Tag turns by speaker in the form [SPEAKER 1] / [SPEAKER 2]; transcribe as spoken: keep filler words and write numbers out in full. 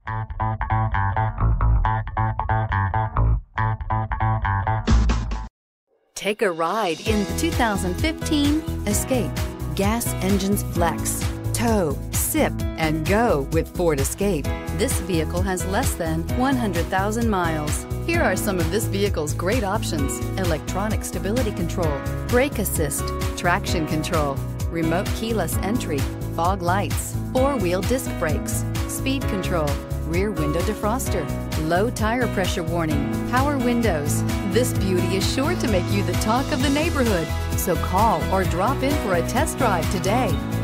[SPEAKER 1] Take a ride in the two thousand fifteen Escape. Gas engines flex, tow, sip, and go with Ford Escape. This vehicle has less than one hundred thousand miles. Here are some of this vehicle's great options: electronic stability control, brake assist, traction control, remote keyless entry, fog lights, four-wheel disc brakes, speed control, rear window defroster, low tire pressure warning, power windows. This beauty is sure to make you the talk of the neighborhood. So call or drop in for a test drive today.